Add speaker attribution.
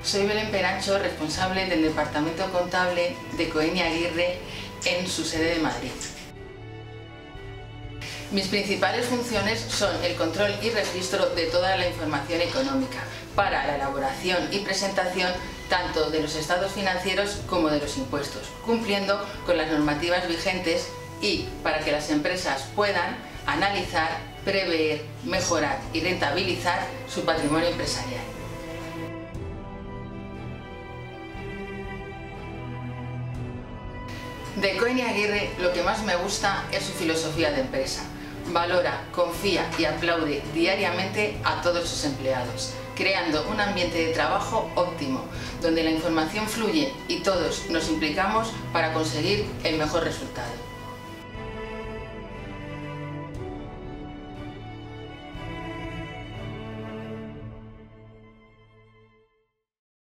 Speaker 1: Soy Belén Perancho, responsable del Departamento Contable de Cohen y Aguirre en su sede de Madrid. Mis principales funciones son el control y registro de toda la información económica para la elaboración y presentación tanto de los estados financieros como de los impuestos, cumpliendo con las normativas vigentes y para que las empresas puedan analizar, prever, mejorar y rentabilizar su patrimonio empresarial. De Cohen y Aguirre lo que más me gusta es su filosofía de empresa. Valora, confía y aplaude diariamente a todos sus empleados, creando un ambiente de trabajo óptimo, donde la información fluye y todos nos implicamos para conseguir el mejor resultado.